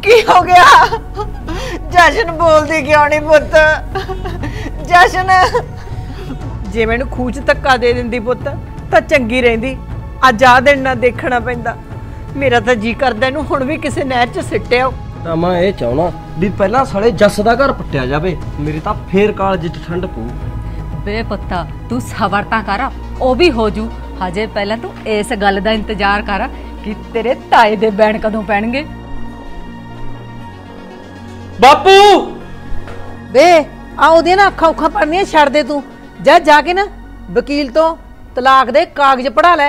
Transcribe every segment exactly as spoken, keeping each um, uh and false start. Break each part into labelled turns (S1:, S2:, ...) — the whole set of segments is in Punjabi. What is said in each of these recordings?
S1: की हो गया? जशन बोलदी क्यों नहीं पुत? जशन जे मैनू खूह च धक्का दे दिंदी पुत तां चंगी रहिंदी। अज आ दिन ना देखना पैंदा। मेरा तां जी करदा इहनूं हुण भी किसे नहर च सिट्टिया।
S2: तां मैं ये चाहना भी पहला साले जस दा घर पट्टिया जावे, मेरी तां फेर कालज च ठंड पऊ।
S3: बे पुत्ता तू सबर तां कर, ओ भी हो जू। हजे पहला तू इस गल दा इंतजार कर कि तेरे ताए दे बैण कदों पैणगे।
S2: बापू
S1: बे आ ओदियां ना अखां उखां पढ़नियां छड्ड दे तू। जा जाके ना वकील तो तलाक दे कागज पढ़ा लै।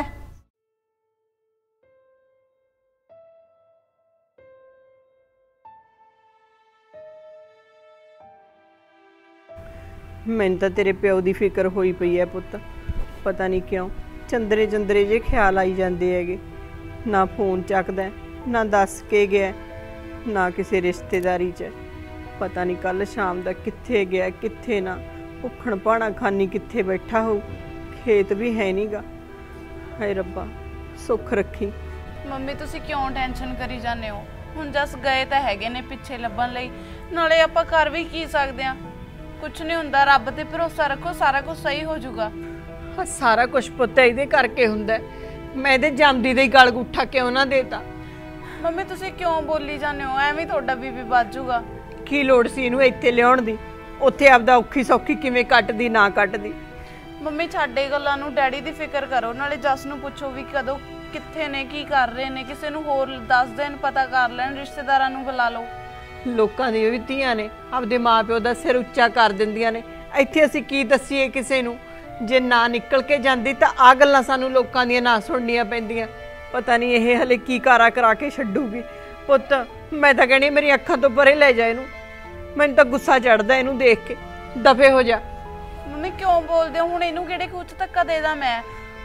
S1: मैनूं तां तेरे प्यो दी फिक्र होई पई है पुत्त। पता नहीं क्यों चंदरे चंदरे जे ख्याल आई जाते है। ना फोन चकदा, ना दस के गया, ना किसी रिश्तेदारी च। पता नहीं कल शाम का कित्थे गया कित्थे ना। भुखण भाणा खानी कित्थे बैठा हो, खेत भी है नहीं गा। हाय रब्बा सुख रखी।
S4: मम्मी तुसी क्यों टेंशन करी जाने हो? हुण जस गए तां हैगे ने पिछे लभण लई, नाले आपां कर भी की सकदे आ? कुछ नहीं हुंदा, रब ते भरोसा रखो, सारा कुछ सही हो जाऊगा।
S1: सारा कुछ पुत्त इहदे करके हुंदा। मैं इहदे जमदी दे गल गुठा क्यों ना देता?
S4: मम्मी तुसी क्यों बोली जाने हो? एवें तुहाडा बीबी बच जाऊगा।
S1: की लोड़ सी इहनूं इत्थे लिआउण दी? उत्थे आपदा औखी सौखी किवें कटदी ना कटदी।
S4: मम्मी छाडे गल्लां नूं, डैडी दी फिक्र करो। नाले जस नूं पुछो भी कदों कित्थे ने, की कर रहे ने। किसे नूं होर दस दिन पता कर लैण, रिश्तेदारां नूं बुला लो।
S1: लोकां दी भी धीआं ने, आपदे माँ प्यो दा सिर उच्चा कर दिंदियां ने। इत्थे असीं की दसीए किसे नूं? जे ना निकल के जांदी तां आ गल्लां सानूं लोकां दियां ना सुणनियां पैंदियां। पता नहीं ये हले की कारा करा के छड्डूगी। पुत्त मैं तां कहणी मेरी अखां तो परे ले जा इहनूं। मैनूं तां गुस्सा चढ़दा इहनूं देख के। दफे हो जा।
S4: मम्मी क्यों बोलदे हो? हुण इहनूं किहड़े खूह च धक्का दे दा मैं?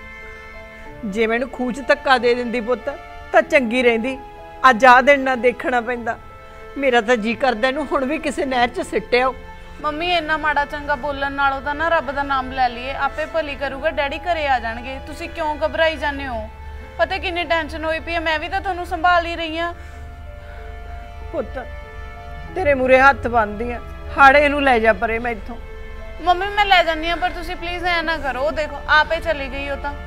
S1: जे मैनूं खूह च धक्का दे दिंदी पुत्त तां चंगी रहिंदी। अज आ दिन ना देखना पैंदा। मेरा तां जी करदा इहनूं हुण भी किसे नहर च सिट्टिया।
S4: मम्मी इन्ना माड़ा चंगा बोलण नालों तां ना रब दा नाम लै लईए, आपे भली करूगा। डैडी घरे आ जाणगे। तुसी क्यों घबराई जाने हो? पता किन्नी टेंशन होई पई है। मैं भी तां तुहानूं संभाल ही रही हां।
S1: पुत्त तेरे मूरे हत्थ बन्नदी आ, हाड़े इहनूं लै जा परे मैं इत्थों।
S4: मम्मी मैं लै जानी हां, पर तुसी प्लीज ऐ ना करो। देखो आपे चली गई हो तां।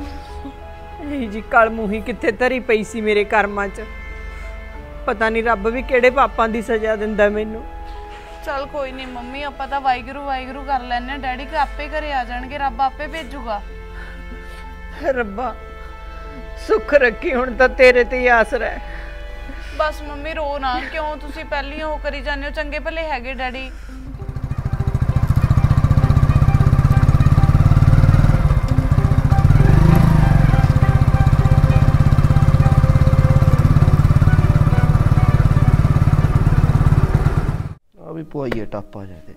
S1: यही जी कल मूही कित्थे धरी पई सी मेरे कर्मां च। पता नहीं रब भी किहड़े पापां दी सज़ा दिंदा मैनूं।
S4: चल कोई नहीं मम्मी, आपां तां वाहिगुरू वाहिगुरू कर लैने। डैडी के आपे घरे आ जाणगे, रब आपे भेजूगा।
S1: रब्बा सुख रखी, हुण तां तेरे ते ही आसरा है।
S4: बस मम्मी रो ना, क्यों तुसी पहली हो करी जाने हो? चंगे भले हैगे डैडी।
S2: पुआइए टापा जाते।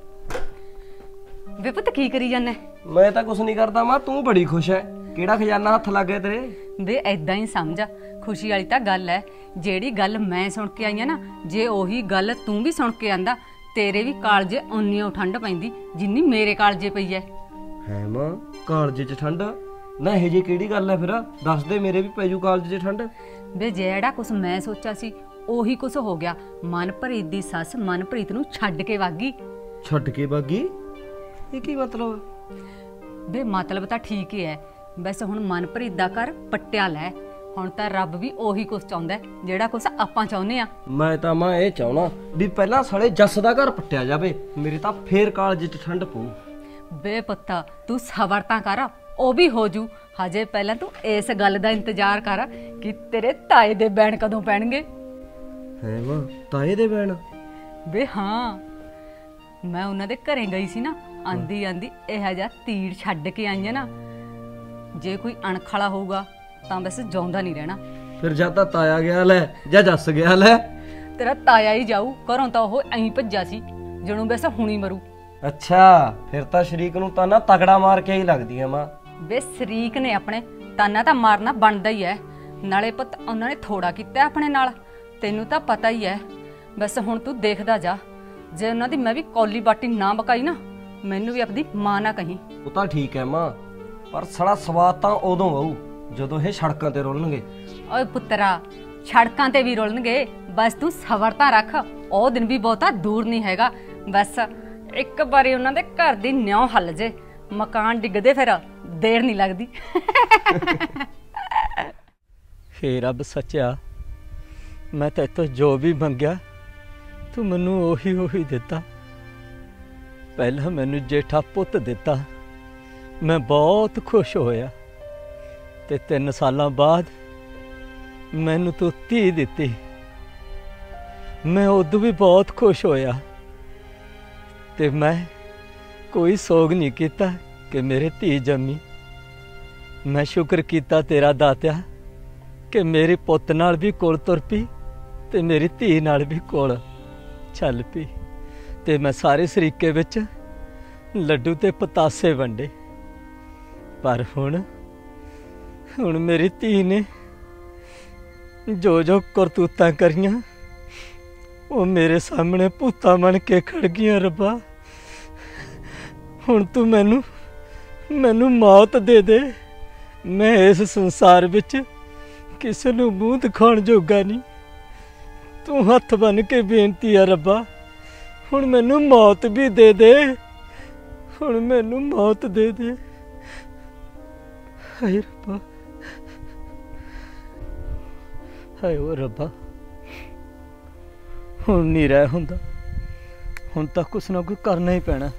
S3: वे पुत्त की करी जाने?
S2: मैं तो कुछ नहीं करता मां, तू बड़ी खुश है। केड़ा खजाना हथ लग गया तेरे?
S3: वे ऐदां ही समझ, खुशी वाली तां गल है। जेड़ी गल मैं सुन के आई ना, जे ओही गल तू भी सुन के आंदा, तेरे भी कालजे उन्नी ठंड पैंदी जिन्नी मेरे कालजे पई है।
S2: है मां कालजे च ठंड ना? ये जी केड़ी गल है फिर? दस दे, मेरे भी पैजू कालजे च ठंड।
S3: वे जेड़ा कुछ मैं सोचा सी ओही कुछ हो गया। मनप्रीत दी सस मनप्रीत नूं छड्ड के वागी।
S2: छड्ड के वागी? ये की मतलब?
S3: वे मतलब तां ठीक ही है। वैसे हुण मनप्रीत दा घर पट्टिया लै। हुण तां रब भी ओही कुछ चाहुंदा है जेड़ा कुछ आपां चाहुंदे आ।
S2: मैं तां मां ये चाहना भी पहला साले जस दा घर पट्टिया जावे, मेरे तां फेर कालज च ठंड पऊ।
S3: बे पुत्ता तू सबर तां कर, ओ भी हो जू। हजे पहला तू इस गल दा इंतजार कर कि तेरे ताए दे बैण कदों पैणगे।
S2: है मां ताए दे बैण?
S3: वे हाँ, मैं उन्हां दे घरे गई सी ना, आंदी आंदी इहा जिहा तीर छड्ड के आई ना। जे कोई अणख वाला होऊगा तां बस जाउंदा नहीं रहना।
S2: फिर जा तां ताया गया लै जा जस गया लै?
S3: तेरा ताया ही जाऊ, घरों तां ओह ऐं भज्जा सी जणू वैसे हुणी मरू।
S2: अच्छा फिर तां शरीक नूं ताना तगड़ा मार के ही लगदी है मां।
S3: वे शरीक ने अपने ताना तां मारना बनदा ही है। नाले पुੱਤ उन्हां ने थोड़ा कीता अपने नाल, तैनूं तां पता ही है। बस हुण तू देखदा जा, जे उन्हां दी मैं भी कौली बाटी ना बकाई ना, मैनू भी अपनी मां ना कहीं।
S2: ਉਹ ਤਾਂ ਠੀਕ ਹੈ ਮਾਂ, ਪਰ ਸੜਾ ਸਵਾਦ ਤਾਂ ਉਦੋਂ ਆਊ ਜਦੋਂ ਇਹ ਸੜਕਾਂ ਤੇ ਰੁਲਣਗੇ।
S3: ਓਏ ਪੁੱਤਰਾ, ਸੜਕਾਂ ਤੇ ਵੀ ਰੁਲਣਗੇ, बस तू सबर तां रख, ਉਹ ਦਿਨ ਵੀ ਬਹੁਤਾ ਦੂਰ ਨਹੀਂ ਹੈਗਾ। ਬਸ ਇੱਕ ਵਾਰੀ ਉਹਨਾਂ ਦੇ ਘਰ ਦੀ ਨਿਉ ਹੱਲ ਜੇ, ਮਕਾਨ ਡਿੱਗਦੇ ਫਿਰ ਦੇਰ ਨਹੀਂ ਲੱਗਦੀ।
S5: हे रब सच्चा, मैं तेतों जो भी मंगया तू मैनू ओही ओही दिता। पहला मैनू जेठा पुत दिता, मैं बहुत खुश होया, ते तीन सालां बाद मैनू तू धी दिती, मैं उदों भी बहुत खुश होया। ते मैं कोई सोग नहीं किया कि मेरे धी जमी। मैं शुक्र किया तेरा दात्या कि मेरे पुत नाल भी कोल तुर पी ते मेरी धी नाल भी कोल चल पी। ते मैं सारे सरीके विच लड्डू ते पतासे वंडे, पर हुण हुण मेरी धी ने जो जो करतूतां करियां वो मेरे सामने भूतां बन के खड़ गईयां। रब्बा हुण तू मैनू मैनू मौत दे दे, मैं इस संसार विच किसी नूं मूँह दिखाउण जोगा नहीं। तू हथ बन के बेनती है रब्बा, हुण मैनू मौत भी दे दे, हुण मैनू मौत दे दे। हाय रब्बा, हाय ओ रब्बा, हुण नहीं रह हुंदा, हुण तां कुछ ना कुछ करना ही पैना।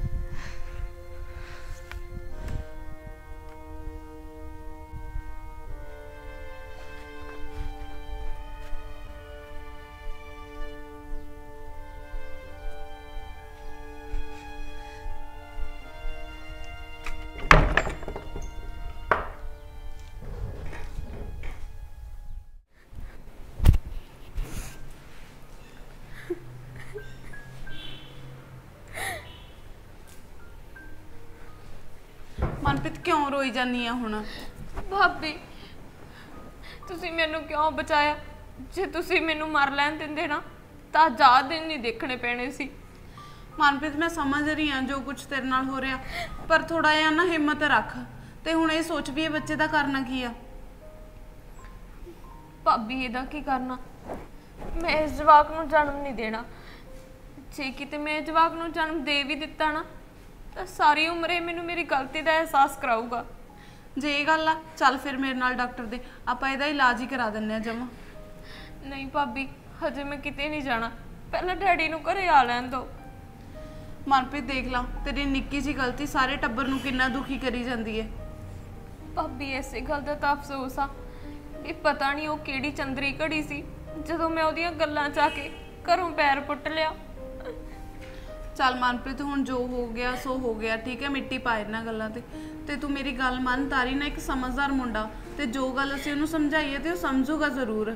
S4: ਮਨਪ੍ਰੀਤ ਕਿਉਂ ਰੋਈ ਜਾਨੀ ਆ ਹੁਣ?
S6: ਭਾਬੀ ਤੁਸੀਂ ਮੈਨੂੰ ਕਿਉਂ ਬਚਾਇਆ? ਜੇ ਤੁਸੀਂ ਮੈਨੂੰ ਮਰ ਲੈਣ ਦਿੰਦੇ ਨਾ ਤਾਂ ਜ਼ਿਆਦਾ ਦਿਨ ਨਹੀਂ ਦੇਖਣੇ ਪੈਣੇ ਸੀ।
S4: ਮਨਪ੍ਰੀਤ ਮੈਂ ਸਮਝ ਰਹੀ ਹਾਂ ਜੋ ਕੁਝ ਤੇਰੇ ਨਾਲ ਹੋ ਰਿਹਾ, ਪਰ ਥੋੜਾ ਜਿਹਾ ਨਾ ਹਿੰਮਤ ਰੱਖ ਤੇ ਹੁਣ ਇਹ ਸੋਚ ਵੀ ਇਹ ਬੱਚੇ ਦਾ ਕਰਨਾ ਕੀ ਆ।
S6: ਭਾਬੀ ਇਹਦਾ ਕੀ ਕਰਨਾ? ਮੈਂ ਇਸ ਜਵਾਕ ਨੂੰ ਜਨਮ ਨਹੀਂ ਦੇਣਾ। ਜੇ ਕਿਤੇ ਮੈਂ ਜਵਾਕ ਨੂੰ ਜਨਮ ਦੇ ਵੀ ਦਿੱਤਾ ਨਾ ਤਾਂ ਸਾਰੀ ਉਮਰ ਇਹ ਮੈਨੂੰ ਮੇਰੀ ਗਲਤੀ ਦਾ ਅਹਿਸਾਸ ਕਰਾਊਗਾ।
S4: ਜੇ ਇਹ ਗੱਲ ਆ ਚੱਲ ਫਿਰ ਮੇਰੇ ਨਾਲ ਡਾਕਟਰ ਦੇ, ਆਪਾਂ ਇਹਦਾ ਇਲਾਜ ਹੀ ਕਰਾ ਦਿੰਨੇ ਆ ਜਮਾ।
S6: ਨਹੀਂ ਭਾਬੀ ਹਜੇ ਮੈਂ ਕਿਤੇ ਨਹੀਂ ਜਾਣਾ, ਪਹਿਲਾਂ ਡੈਡੀ ਨੂੰ ਘਰੇ ਆ ਲੈਣ ਦਿਓ।
S4: ਮਨਪ੍ਰੀਤ ਦੇਖ ਲਾ ਤੇਰੀ ਨਿੱਕੀ ਜਿਹੀ ਗਲਤੀ ਸਾਰੇ ਟੱਬਰ ਨੂੰ ਕਿੰਨਾ ਦੁਖੀ ਕਰੀ ਜਾਂਦੀ ਹੈ।
S6: ਭਾਬੀ ਐਸੇ ਗੱਲ ਦਾ ਤਾਂ ਅਫਸੋਸ ਆ ਵੀ ਪਤਾ ਨਹੀਂ ਉਹ ਕਿਹੜੀ ਚੰਦਰੀ ਘੜੀ ਸੀ ਜਦੋਂ ਮੈਂ ਉਹਦੀਆਂ ਗੱਲਾਂ 'ਚ ਆ ਕੇ ਘਰੋਂ ਪੈਰ ਪੁੱਟ ਲਿਆ।
S4: ਚੱਲ ਮਨਪ੍ਰੀਤ ਹੁਣ ਜੋ ਹੋ ਗਿਆ ਸੋ ਹੋ ਗਿਆ, ਠੀਕ ਹੈ, ਮਿੱਟੀ ਪਾ ਇਹਨਾਂ ਗੱਲਾਂ ਤੇ ਤੇ ਤੂੰ ਮੇਰੀ ਗੱਲ ਮੰਨ। ਤਾਰੀ ਨਾ ਇੱਕ ਸਮਝਦਾਰ ਮੁੰਡਾ, ਤੇ ਜੋ ਗੱਲ ਅਸੀਂ ਉਹਨੂੰ ਸਮਝਾਈਏ ਤੇ ਉਹ ਸਮਝੂਗਾ ਜ਼ਰੂਰ।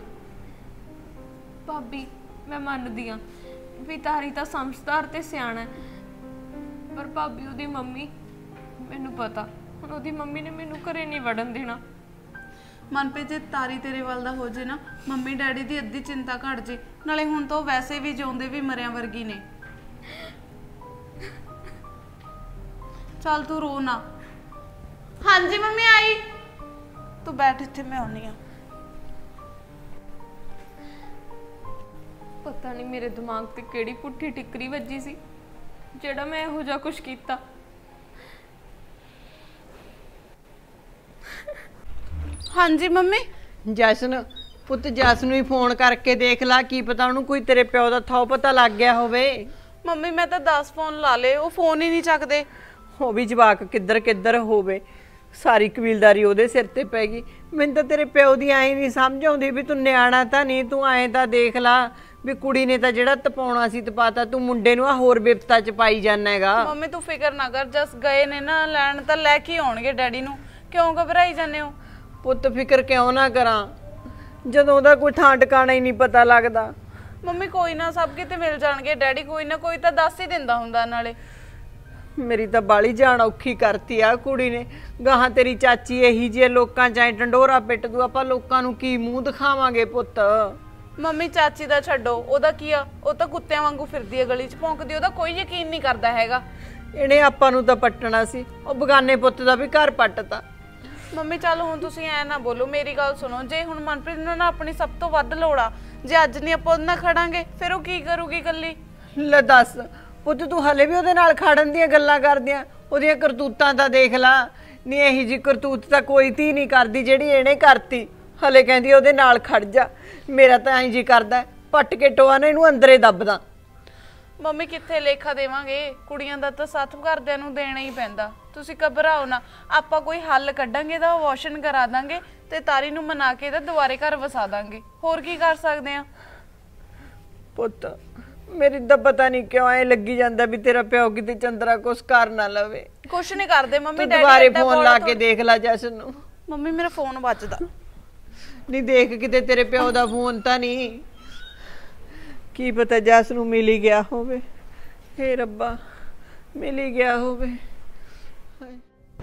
S6: ਭਾਬੀ ਮੈਂ ਮੰਨਦੀ ਆ ਵੀ ਤਾਰੀ ਤਾਂ ਸਮਝਦਾਰ ਤੇ ਸਿਆਣਾ ਹੈ, ਪਰ ਭਾਬੀ ਉਹਦੀ ਮੰਮੀ, ਮੈਨੂੰ ਪਤਾ ਹੁਣ ਉਹਦੀ ਮੰਮੀ ਨੇ ਮੈਨੂੰ ਘਰੇ ਨਹੀਂ ਵੜਨ ਦੇਣਾ।
S4: ਮਨਪ੍ਰੀਤ ਜੇ ਤਾਰੀ ਤੇਰੇ ਵੱਲ ਦਾ ਹੋ ਜੇ ਨਾ, ਮੰਮੀ ਡੈਡੀ ਦੀ ਅੱਧੀ ਚਿੰਤਾ ਘਟ ਜੇ। ਨਾਲੇ ਹੁਣ ਤਾਂ ਉਹ ਵੈਸੇ ਵੀ ਜਿਉਂਦੇ ਵੀ ਮਰਿਆਂ ਵਰਗੀ ਨੇ। ਚੱਲ ਤੂੰ ਰੋ ਨਾ। ਹਾਂਜੀ ਮੰਮੀ ਆਈ, ਤੂੰ ਬੈਠ ਇੱਥੇ, ਮੈਂ ਆਉਣੀ ਆ।
S6: ਪਤਾ ਨਹੀਂ ਮੇਰੇ ਦਿਮਾਗ ਤੇ ਕਿਹੜੀ ਪੁੱਠੀ ਟਿੱਕਰੀ ਵੱਜੀ ਸੀ ਜਿਹੜਾ ਮੈਂ ਇਹੋ ਜਿਹਾ ਕੁਝ ਕੀਤਾ।
S4: ਹਾਂਜੀ ਮੰਮੀ।
S1: ਜਸ਼ਨ ਪੁੱਤ, ਜਸ ਨੂੰ ਹੀ ਫੋਨ ਕਰਕੇ ਦੇਖ ਲਾ, ਕੀ ਪਤਾ ਉਹਨੂੰ ਕੋਈ ਤੇਰੇ ਪਿਓ ਦਾ ਥਾਂ ਪਤਾ ਲੱਗ ਗਿਆ ਹੋਵੇ।
S4: ਮੰਮੀ ਮੈਂ ਤਾਂ ਦਸ ਫੋਨ ਲਾ ਲਏ, ਉਹ ਫੋਨ ਹੀ ਨਹੀਂ ਚੱਕਦੇ।
S1: ਉਹ ਵੀ ਜਵਾਕ ਕਿੱਧਰ ਕਿੱਧਰ ਹੋਵੇ, ਸਾਰੀ ਕਬੀਲਦਾਰੀ ਉਹਦੇ ਸਿਰ ਤੇ ਪੈ ਗਈ। ਮੈਨੂੰ ਤਾਂ ਤੇਰੇ ਪਿਓ ਦੀ ਐਂ ਨਹੀਂ ਸਮਝ ਆਉਂਦੀ ਵੀ ਤੂੰ ਨਿਆਣਾ ਤਾਂ ਨਹੀਂ, ਤੂੰ ਐਂ ਤਾਂ ਦੇਖ ਲਾ ਵੀ ਕੁੜੀ ਨੇ ਤਾਂ ਜਿਹੜਾ ਤਪਾਉਣਾ ਸੀ ਤਪਾਤਾ, ਤੂੰ ਮੁੰਡੇ ਨੂੰ ਆ ਹੋਰ ਬਿਪਤਾ ਚ ਪਾਈ ਜਾਨਾ ਹੈਗਾ।
S4: ਮੰਮੀ ਤੂੰ ਫਿਕਰ ਨਾ ਕਰ, ਜਸ ਗਏ ਨੇ ਨਾ ਲੈਣ ਤਾਂ ਲੈ ਕੇ ਆਉਣਗੇ ਡੈਡੀ ਨੂੰ, ਕਿਉਂ ਘਬਰਾਈ ਜਾਂਦੇ ਹੋ?
S1: ਪੁੱਤ ਫਿਕਰ ਕਿਉਂ ਨਾ ਕਰਾਂ ਜਦੋਂ ਉਹਦਾ ਕੋਈ ਥਾਂ ਟਿਕਾਣਾ ਹੀ ਨਹੀਂ ਪਤਾ ਲੱਗਦਾ।
S4: ਮੰਮੀ ਕੋਈ ਨਾ, ਸਭ ਕਿਤੇ ਮਿਲ ਜਾਣਗੇ ਡੈਡੀ, ਕੋਈ ਨਾ ਕੋਈ ਤਾਂ ਦੱਸ ਹੀ ਦਿੰਦਾ ਹੁੰਦਾ। ਨਾਲੇ
S1: ਮੇਰੀ ਤਾਂ ਬਾਲੀ ਜਾਨ ਔਖੀ ਕਰਤੀ ਆ ਕੁੜੀ ਨੇ। ਗਾਹਾਂ ਤੇਰੀ ਚਾਚੀ ਇਹੀ ਜਿਹੇ ਲੋਕਾਂ ਚ ਐ ਢੰਡੋਰਾ ਪਿੱਟ ਦੂ, ਆਪਾਂ ਲੋਕਾਂ ਨੂੰ ਕੀ ਮੂੰਹ ਦਿਖਾਵਾਂਗੇ ਪੁੱਤ।
S4: ਮੰਮੀ ਚਾਚੀ ਦਾ ਛੱਡੋ, ਉਹਦਾ ਕੀ ਆ, ਉਹ ਤਾਂ ਕੁੱਤਿਆਂ ਵਾਂਗੂ ਫਿਰਦੀ ਹੈ ਗਲੀ 'ਚ ਭੌਂਕਦੀ, ਉਹਦਾ ਕੋਈ ਯਕੀਨ ਨਹੀਂ ਕਰਦਾ ਹੈਗਾ।
S1: ਇਹਨੇ ਆਪਾਂ ਨੂੰ ਤਾਂ ਪੱਟਣਾ ਸੀ, ਉਹ ਬਗਾਨੇ ਪੁੱਤ ਦਾ ਵੀ ਘਰ ਪੱਟਤਾ।
S4: ਮੰਮੀ ਚੱਲ ਹੁਣ ਤੁਸੀਂ ਐ ਨਾ ਬੋਲੋ, ਮੇਰੀ ਗੱਲ ਸੁਣੋ। ਜੇ ਹੁਣ ਮਨਪ੍ਰੀਤ ਨੂੰ ਨਾ ਆਪਣੀ ਸਭ ਤੋਂ ਵੱਧ ਲੋੜ ਆ, ਜੇ ਅੱਜ ਨਹੀਂ ਆਪਾਂ ਉਹਦੇ ਨਾਲ ਖੜਾਂਗੇ ਫਿਰ ਉਹ ਕੀ ਕਰੂਗੀ ਇਕੱਲੀ?
S1: ਲੈ ਦੱਸ ਪੁੱਤ, ਤੂੰ ਹਲੇ ਵੀ ਉਹਦੇ ਨਾਲ ਖੜਨ ਦੀਆਂ ਗੱਲਾਂ ਕਰਦੀਆਂ? ਉਹਦੀਆਂ ਕਰਤੂਤਾਂ ਤਾਂ ਦੇਖ ਲਾ। ਨਹੀਂ ਇਹੀ ਜੀ ਕਰਤੂਤ ਤਾਂ ਕੋਈ ਧੀ ਨਹੀਂ ਕਰਦੀ ਜਿਹੜੀ ਇਹਨੇ ਕਰਤੀ। ਹਲੇ ਕਹਿੰਦੀ ਉਹਦੇ ਨਾਲ ਖੜ ਜਾ। ਮੇਰਾ ਤਾਂ ਐਂ ਜੀ ਕਰਦਾ ਪੱਟ ਕੇ ਟੋਆ ਨੇ ਇਹਨੂੰ ਅੰਦਰੇ ਦੱਬਦਾ।
S4: ਮੰਮੀ ਕਿੱਥੇ ਲੇਖਾ ਦੇਵਾਂਗੇ, ਕੁੜੀਆਂ ਦਾ ਤਾਂ ਸਾਥ ਘਰਦਿਆਂ ਨੂੰ ਦੇਣਾ ਹੀ ਪੈਂਦਾ। ਤੁਸੀਂ ਘਬਰਾਓ ਨਾ, ਆਪਾਂ ਕੋਈ ਹੱਲ ਕੱਢਾਂਗੇ ਤਾਂ ਵਾਸ਼ਨ ਕਰਾ ਦਾਂਗੇ ਤੇ ਤਾਰੀ ਨੂੰ ਮਨਾ ਕੇ ਤਾਂ ਦੁਬਾਰੇ ਘਰ ਵਸਾ ਦਾਂਗੇ। ਹੋਰ ਕੀ ਕਰ ਸਕਦੇ ਆ?
S1: ਪੁੱਤ ਮੇਰੀ ਤਾਂ ਪਤਾ ਨਹੀਂ ਕਿਉਂ ਐ ਲੱਗੀ ਜਾਂਦਾ ਵੀ ਤੇਰਾ ਪਿਓ ਕਿਤੇ ਚੰਦਰਾ ਕੁਛ ਕਰ ਨਾ ਲਵੇ।
S4: ਕੁਛ ਨਹੀਂ ਕਰਦੇ ਮੰਮੀ,
S1: ਤੂੰ
S4: ਡੈਡੀ
S1: ਦੁਬਾਰੇ
S4: ਏਦਾਂ
S1: ਫੋਨ
S4: ਬੋਲ
S1: ਲਾ
S4: ਥੋੜ੍ਹਾ-
S1: ਕੇ ਦੇਖ ਲੈ ਜਸ਼ਨ ਨੂੰ।
S4: ਮੰਮੀ ਮੇਰਾ ਫੋਨ ਵੱਜਦਾ।
S1: ਨਹੀਂ ਦੇਖ ਕਿਤੇ ਤੇਰੇ ਪਿਓ ਦਾ ਫੋਨ ਤਾਂ ਨਹੀਂ। ਕੀ ਪਤਾ ਜਸ ਨੂੰ ਮਿਲ ਹੀ ਗਿਆ ਹੋਵੇ। ਹੇ ਰੱਬਾ, ਮਿਲ ਹੀ ਗਿਆ ਹੋਵੇ। ਹਾਏ।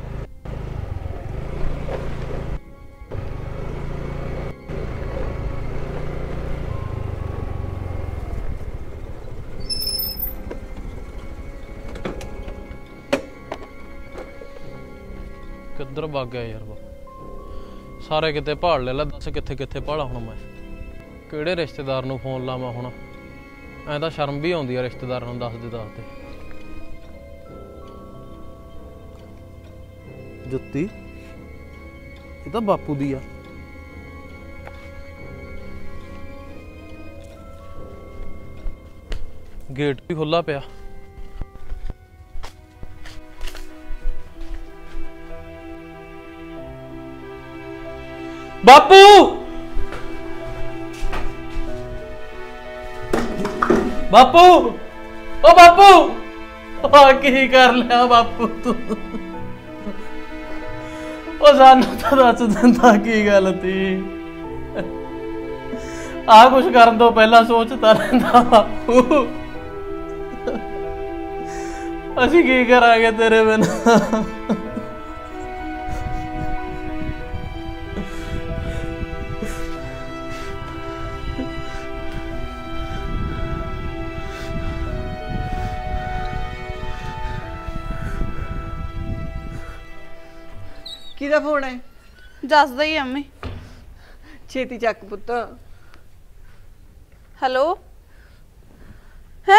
S7: ਕਿੱਧਰ ਭੱਗ ਗਿਆ ਯਾਰ? ਵਾ ਸਾਰੇ ਕਿਤੇ ਭਾਲ ਲੈ ਲਾ, ਦੱਸ ਕਿੱਥੇ ਕਿੱਥੇ ਭਾਲਾ ਹੁਣ ਮੈਂ? ਕਿਹੜੇ ਰਿਸ਼ਤੇਦਾਰ ਨੂੰ ਫੋਨ ਲਾਵਾਂ ਹੁਣ? ਐਂ ਤਾਂ ਸ਼ਰਮ ਵੀ ਆਉਂਦੀ ਆ ਰਿਸ਼ਤੇਦਾਰਾਂ ਨੂੰ ਦੱਸਦੇ ਦੱਸਦੇ। ਜੁੱਤੀ ਇਹ ਤਾਂ ਬਾਪੂ ਦੀ ਆ। ਗੇਟ ਵੀ ਖੁੱਲਾ ਪਿਆ। ਬਾਪੂ ਬਾਪੂ ਓ ਬਾਪੂ, ਆ ਕੀ ਕਰ ਲਿਆ ਬਾਪੂ ਤੂੰ? ਉਹ ਸਾਨੂੰ ਤਾਂ ਦੱਸ ਦਿੰਦਾ ਕੀ ਗੱਲ ਤੀ। ਆ ਕੁਛ ਕਰਨ ਤੋਂ ਪਹਿਲਾਂ ਸੋਚਦਾ ਰਹਿੰਦਾ ਬਾਪੂ। ਅਸੀਂ ਕੀ ਕਰਾਂਗੇ ਤੇਰੇ ਬਿਨਾਂ?
S1: ਕਿਹਦਾ ਫੋਨ ਹੈ?
S4: ਦੱਸਦਾ ਹੀ ਅੰਮੀ।
S1: ਛੇਤੀ ਚੱਕ ਪੁੱਤ।
S4: ਹੈਲੋ, ਹੈ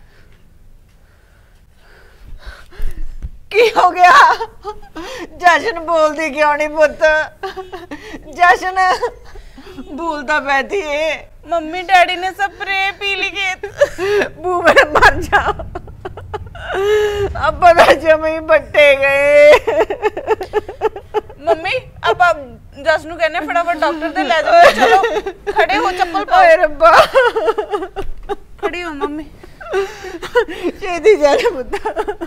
S1: ਕੀ ਹੋ ਗਿਆ? ਜਸ਼ਨ ਬੋਲਦੀ ਕਿਉਂ ਨਹੀਂ ਪੁੱਤ? ਜਸ਼ਨ ਬੋਲਦਾ ਪੈਦੀ ਏ।
S4: ਮੰਮੀ ਡੈਡੀ ਨੇ ਸਪਰੇ ਪੀ ਲਈ ਖੇਤ।
S1: ਬੂ ਮੈਂ ਮਰ ਜਾ। ਅੱਬਾ ਦਾ ਜਮੇ ਬੱਟੇ ਗਏ।
S4: ਮੰਮੀ ਆਪਾਂ ਜਸ ਨੂੰ ਕਹਿੰਨੇ ਫਟਾਫਟ ਡਾਕਟਰ ਦੇ ਲੈ ਜਾਓ। ਚਲੋ ਖੜੇ ਹੋ, ਚੱਪਲ ਪਾਓ।
S1: ਓਏ ਰੱਬਾ,
S4: ਖੜੀ ਹੋ ਮੰਮੀ।
S1: ਛੇਤੀ ਜਾ ਰੇ ਪੁੱਤ।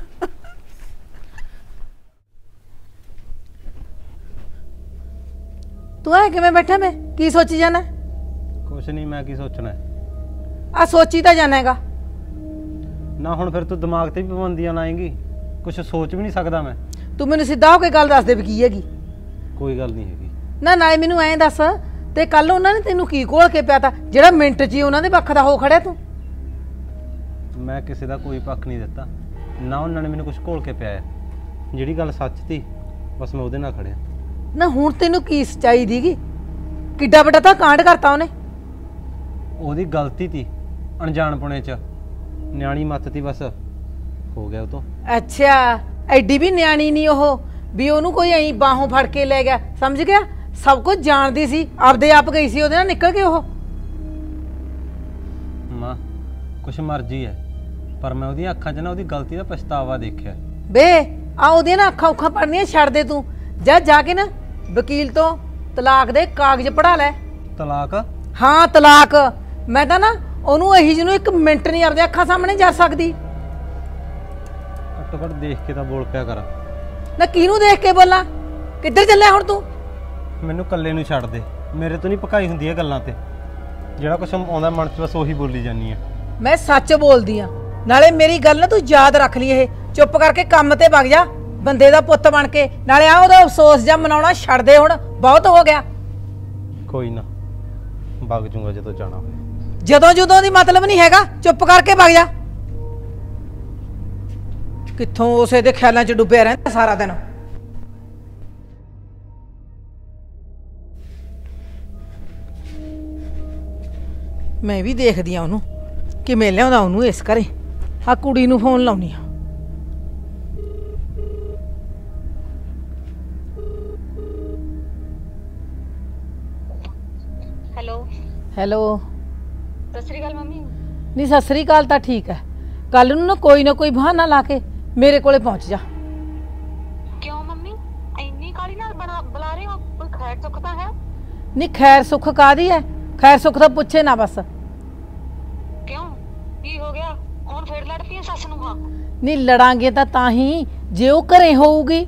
S8: ਤੂੰ ਐ ਕਿਵੇਂ ਬੈਠਾ? ਮੈਂ ਕੀ ਸੋਚੀ ਜਾਣਾ?
S9: ਕੁਛ ਨਹੀਂ, ਮੈਂ ਕੀ ਸੋਚਣਾ
S8: ਆ ਸੋਚੀ ਤਾਂ ਜਾਣਾ ਹੈਗਾ
S9: ਨਾ। ਹੁਣ ਫਿਰ ਤੂੰ ਦਿਮਾਗ ਤੇ ਵੀ ਪਾਬੰਦੀਆਂ ਲਾਏਂਗੀ? ਕੁਛ ਸੋਚ ਵੀ ਨਹੀਂ ਸਕਦਾ ਮੈਂ।
S8: ਤੂੰ ਮੈਨੂੰ ਸਿੱਧਾ ਹੋ ਕੇ ਗੱਲ ਦੱਸ ਦੇ ਵੀ ਕੀ ਹੈਗੀ।
S9: ਕੋਈ ਗੱਲ ਨਹੀਂ ਹੈਗੀ।
S8: ਨਾ ਨਾਲੇ ਮੈਨੂੰ ਐਂ ਦੱਸ, ਤੇ ਕੱਲ ਉਹਨਾਂ ਨੇ ਤੈਨੂੰ ਕੀ ਘੋਲ ਕੇ ਪਿਆ ਤਾ ਜਿਹੜਾ ਮਿੰਟ 'ਚ ਹੀ ਉਹਨਾਂ ਦੇ ਪੱਖ ਦਾ ਹੋ ਖੜਿਆ ਤੂੰ?
S9: ਮੈਂ ਕਿਸੇ ਦਾ ਕੋਈ ਪੱਖ ਨਹੀਂ ਦਿੱਤਾ ਨਾ। ਉਹਨਾਂ ਨੇ ਮੈਨੂੰ ਕੁਝ ਘੋਲ ਕੇ ਪਿਆਇਆ। ਜਿਹੜੀ ਗੱਲ ਸੱਚ ਤੀ ਬਸ ਮੈਂ ਉਹਦੇ ਨਾਲ ਖੜਿਆ।
S8: ਨਾ ਹੁਣ ਤੈਨੂੰ ਕੀ ਸੱਚਾਈ ਦੀਗੀ? ਕਿੱਡਾ ਵੱਡਾ ਤਾਂ ਕਾਂਡ ਕਰਤਾ ਉਹਨੇ।
S9: ਉਹਦੀ ਗਲਤੀ ਤੀ, ਅਣਜਾਣਪੁਣੇ 'ਚ ਨਿਆਣੀ ਮੱਤ ਤੀ, ਬਸ ਹੋ ਗਿਆ ਉਹ ਤੋਂ।
S8: ਅੱਛਾ, ਐਡੀ ਵੀ ਨਿਆਣੀ ਨਹੀਂ ਉਹ ਵੀ ਉਹਨੂੰ ਕੋਈ ਐਂ ਬਾਹੋਂ ਫੜ ਕੇ ਲੈ ਗਿਆ। ਸਮਝ ਗਿਆ? ਸਭ ਕੁਝ ਜਾਣਦੀ ਸੀ, ਆਪਦੇ ਆਪ ਗਈ ਸੀ ਉਹਦੇ ਨਾਲ ਨਿਕਲ ਕੇ ਉਹ।
S9: ਮਾਂ ਕੁਛ ਮਰਜ਼ੀ ਹੈ, ਪਰ ਮੈਂ ਉਹਦੀਆਂ ਅੱਖਾਂ 'ਚ ਨਾ ਉਹਦੀ ਗਲਤੀ ਦਾ ਪਛਤਾਵਾ ਦੇਖਿਆ।
S8: ਬੇ ਆ ਉਹਦੀਆਂ ਨਾ ਅੱਖਾਂ ਉੱਖਾਂ ਪੜਨੀਆਂ ਛੱਡ ਦੇ ਤੂੰ। ਜਾ ਜਾ ਕੇ ਨਾ ਵਕੀਲ ਤੋਂ ਤਲਾਕ ਦੇ ਕਾਗਜ਼ ਪੜਾ ਲੈ।
S9: ਤਲਾਕ?
S8: ਹਾਂ ਤਲਾਕ। ਮੈਂ ਤਾਂ ਨਾ ਉਹਨੂੰ ਇਹੀ ਜਿਹਨੂੰ ਇੱਕ ਮਿੰਟ ਨਹੀਂ ਆਪਦੇ ਅੱਖਾਂ ਸਾਹਮਣੇ ਜਾ ਸਕਦੀ।
S9: ਘੱਟੋ ਘੱਟ ਦੇਖ ਕੇ ਤਾਂ ਬੋਲ ਪਿਆ ਕਰ।
S8: ਨਾ ਕਿਹਨੂੰ ਦੇਖ ਕੇ ਬੋਲਾਂ? ਕਿੱਧਰ ਚੱਲਿਆ ਹੁਣ ਤੂੰ?
S9: ਮੈਨੂੰ ਇਕੱਲੇ ਨੂੰ ਛੱਡ ਦੇ, ਮੇਰੇ ਤੋਂ ਨਹੀਂ ਪਕਾਈ ਹੁੰਦੀ ਇਹ ਗੱਲਾਂ ਤੇ। ਜਿਹੜਾ ਕੁਛ ਆਉਂਦਾ ਮਨ 'ਚ ਬਸ ਉਹੀ ਬੋਲੀ ਜਾਂਦੀ ਆ।
S8: ਮੈਂ ਸੱਚ ਬੋਲਦੀ ਆ। ਨਾਲੇ ਮੇਰੀ ਗੱਲ ਨਾ ਤੂੰ ਯਾਦ ਰੱਖ ਲਈ, ਇਹ ਚੁੱਪ ਕਰਕੇ ਕੰਮ ਤੇ ਵਗ ਜਾ ਬੰਦੇ ਦਾ ਪੁੱਤ ਬਣ ਕੇ। ਨਾਲੇ ਆ ਉਹਦਾ ਅਫਸੋਸ ਜਾਂ ਮਨਾਉਣਾ ਛੱਡ ਦੇ, ਹੁਣ ਬਹੁਤ ਹੋ ਗਿਆ।
S9: ਕੋਈ ਨਾ, ਵਗ ਜੂੰਗਾ ਜਦੋਂ ਜਾਣਾ ਹੋਵੇ।
S8: ਜਦੋਂ ਜਦੋਂ ਦੀ ਮਤਲਬ ਨਹੀਂ ਹੈਗਾ, ਚੁੱਪ ਕਰਕੇ ਵਗ ਜਾ। ਕਿੱਥੋਂ ਉਸੇ ਦੇ ਖਿਆਲਾਂ 'ਚ ਡੁੱਬਿਆ ਰਹਿੰਦਾ ਸਾਰਾ ਦਿਨ। ਮੈਂ ਵੀ ਦੇਖਦੀ ਆ ਉਹਨੂੰ ਕਿਵੇਂ ਲਿਆਉਂਦਾ ਉਹਨੂੰ ਇਸ ਘਰੇ। ਆ ਕੁੜੀ ਨੂੰ ਫੋਨ ਲਾਉਣੀ ਆ।
S10: ਹੈਲੋ
S8: ਹੈਲੋ
S10: ਸਤਿ ਸ਼੍ਰੀ ਅਕਾਲ ਮੰਮੀ।
S8: ਨਹੀਂ ਸਤਿ ਸ੍ਰੀ ਅਕਾਲ ਤਾਂ ਠੀਕ ਹੈ। ਕੱਲ ਨੂੰ ਨਾ ਕੋਈ ਨਾ ਕੋਈ ਬਹਾਨਾ ਲਾ ਕੇ ਮੇਰੇ ਕੋਲੇ ਪਹੁੰਚ ਜਾ।
S10: ਕਿਉਂ ਮੰਮੀ ਇੰਨੀ ਕਾਲੀ ਨਾਲ ਬਣਾ ਬੁਲਾ ਰਹੇ ਹੋ? ਕੋਈ ਖੈਰ ਸੁੱਖ ਤਾਂ ਹੈ?
S8: ਨਹੀਂ ਖੈਰ ਸੁੱਖ ਕਾਦੀ ਹੈ? ਖੈਰ ਸੁੱਖ ਤਾਂ ਪੁੱਛੇ ਨਾ ਬਸ।
S10: ਕਿਉਂ ਕੀ ਹੋ ਗਿਆ? ਹੁਣ ਫੇਰ ਲੜ ਪਈ ਸੱਸ ਨੂੰ? ਹਾਂ
S8: ਨਹੀਂ ਲੜਾਂਗੇ ਤਾਂ ਤਾਂ ਹੀ ਜੇ ਉਹ ਘਰੇ ਹੋਊਗੀ।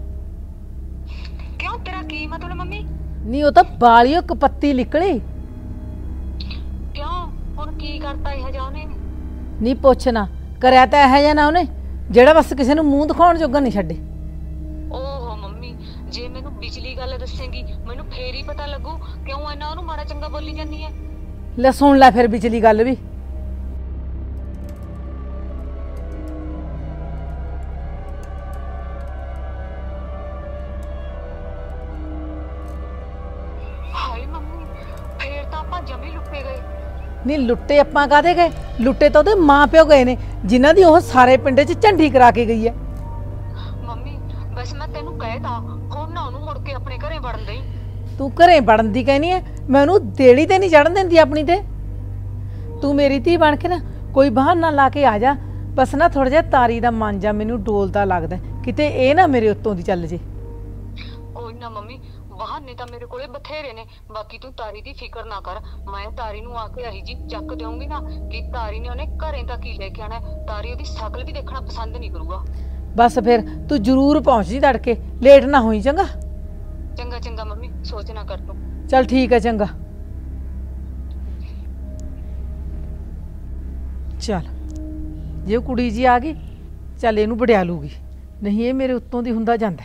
S10: ਕਿਉਂ ਤੇਰਾ ਕੀ ਮਤਲਬ ਮੰਮੀ?
S8: ਨਹੀਂ ਉਹ ਤਾਂ ਬਾਲੀਓ ਕਪੱਤੀ ਨਿਕਲੀ।
S10: ਕਿਉਂ ਹੁਣ ਕੀ ਕਰਤਾ ਇਹ ਜਾ ਉਹਨੇ?
S8: ਨਹੀਂ ਪੁੱਛਣਾ ਕਰਿਆ ਤਾਂ ਇਹੋ ਜਿਹਾ ਨਾ ਉਹਨੇ ਜਿਹੜਾ ਬਸ ਕਿਸੇ ਨੂੰ ਮੂੰਹ ਦਿਖਾਉਣ ਜੋਗਾ ਨਹੀਂ ਛੱਡੇ।
S10: ਓਹੋ ਮੰਮੀ ਜੇ ਮੈਨੂੰ ਵਿਚਲੀ ਗੱਲ ਦੱਸੇਂਗੀ ਮੈਨੂੰ ਫੇਰ ਹੀ ਪਤਾ ਲੱਗੂ ਕਿਉਂ ਇੰਨਾ ਉਹਨੂੰ ਮਾੜਾ ਚੰਗਾ ਬੋਲੀ ਜਾਂਦੀ ਹੈ।
S8: ਲੈ ਸੁਣ ਲੈ ਫਿਰ ਵਿਚਲੀ ਗੱਲ ਵੀ।
S10: ਹਾਏ ਮੰਮੀ ਫੇਰ ਤਾਂ ਆਪਾਂ ਜਮੀ ਲੁੱਟੇ ਗਏ।
S8: ਨਹੀਂ ਲੁੱਟੇ ਆਪਾਂ ਕਾਹਦੇ ਗਏ? ਲੁੱਟੇ ਤਾਂ ਉਹਦੇ ਮਾਂ ਪਿਓ ਗਏ ਨੇ ਜਿਨ੍ਹਾਂ ਦੀ ਉਹ ਸਾਰੇ ਪਿੰਡ 'ਚ ਝੰਡੀ ਕਰਾ ਕੇ ਗਈ ਹੈ।
S10: ਮੰਮੀ ਬਸ ਮੈਂ ਤੈਨੂੰ ਕਹਿਤਾ ਹੁਣ ਨਾ ਉਹਨੂੰ ਮੁੜ ਕੇ ਆਪਣੇ ਘਰੇ ਵੜਨ ਦੇਈ।
S8: ਤੂੰ ਘਰੇ ਵੜਨ ਦੀ ਕਹਿਨੀ ਹੈ? ਮੈਂ ਉਹਨੂੰ ਦੇੜੀ ਤੇ ਨਹੀਂ ਚੜਨ ਦਿੰਦੀ ਆਪਣੀ ਤੇ। ਤੂੰ ਮੇਰੀ ਧੀ ਬਣ ਕੇ ਨਾ ਕੋਈ ਬਹਾਨਾ ਲਾ ਕੇ ਆ ਜਾ। ਬਸ ਨਾ ਥੋੜਾ ਜਿਹਾ ਤਾਰੀ ਦਾ ਮਾਂਜਾ ਮੈਨੂੰ ਡੋਲਦਾ ਲੱਗਦਾ ਕਿਤੇ ਇਹ ਨਾ ਮੇਰੇ ਉੱਤੋਂ ਦੀ ਚੱਲ ਜੇ।
S10: ਕੋਈ ਨਾ ਮੰਮੀ ਬਹਾਨੇ ਤਾਂ ਮੇਰੇ ਕੋਲੇ ਬਥੇਰੇ ਨੇ। ਬਾਕੀ ਤੂੰ ਤਾਰੀ ਦੀ ਫਿਕਰ ਨਾ ਕਰ। ਮੈਂ ਤਾਰੀ ਨੂੰ ਆ ਕੇ ਆਹੀ ਜੀ ਚੱਕ ਦੇਵਾਂਗੀ ਨਾ ਕਿ ਤਾਰੀ ਨੇ ਉਹਨੇ ਘਰੇ ਤਾਂ ਕੀ ਲੈ ਕੇ ਆਣਾ। ਤਾਰੀ ਉਹਦੀ ਸ਼ਕਲ ਵੀ ਦੇਖਣਾ ਪਸੰਦ ਨਹੀਂ ਕਰੂਗਾ।
S8: ਬਸ ਫਿਰ ਤੂੰ ਜ਼ਰੂਰ ਪਹੁੰਚ ਜੀ ਤੜਕੇ। ਲੇਟ ਨਾ ਹੋਈ ਚੰਗਾ।
S10: ਚੰਗਾ ਚੰਗਾ ਮੰਮੀ ਸੋਚ ਨਾ ਕਰ ਤੂੰ।
S8: ਚੱਲ ਠੀਕ ਹੈ ਚੰਗਾ। ਚੱਲ ਜੇ ਉਹ ਕੁੜੀ ਜੀ ਆ ਗਈ ਚੱਲ ਇਹਨੂੰ ਵੜਿਆ ਲੂਗੀ ਨਹੀਂ ਇਹ ਮੇਰੇ ਉੱਤੋਂ ਦੀ ਹੁੰਦਾ ਜਾਂਦਾ।